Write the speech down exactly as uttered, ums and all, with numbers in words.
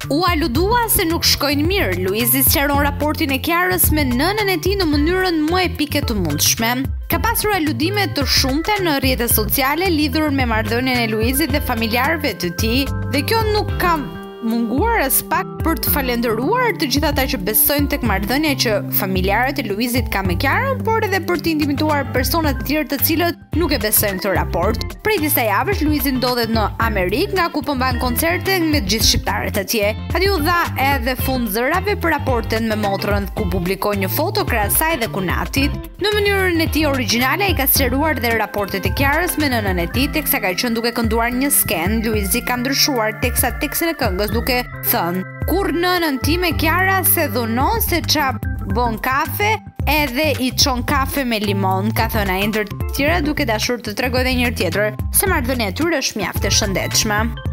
U aludua se nuk shkojnë mirë. Luizi sqaron raportin e Kiarës me nënën e tij në mënyrën më epike të mundshme. Ka pasur aludime të shumta në rrjetet sociale lidhur me marrëdhënien e Luizit dhe familjarëve të tij, dhe kjo nuk ka munguar as pak për të falendëruar të gjithë ata që besojnë tek marrëdhënia që familjarët e Luizit kanë me Kiarën, por edhe për të intimituar persona të tjerë të cilët nuk e besojnë këtë raport. Prej disa javësh Luizi ndodhet në Amerikë, nga ku po mban koncerte me të gjithë shqiptarët atje. Aty u dha edhe fund zërave për raporten me motrën, ku publikoi një foto krahas saj dhe kunatit. Në mënyrën e tij origjinale ai ka sqaruar dhe raportet e Kiarës me nënën e tij, teksa ka qenë duke kënduar një sken. Luizi ka ndryshuar teksa tekstin e këngës duke thënë: "Kur nënën time Kiara se dhunon se qa bon kafe, edhe i çon kafe me limon", ka thënë ai, ndër të tjera duke dashur të tregojë edhe një herë tjetër se marrëdhënia e tyre është mjaft e shëndetshme.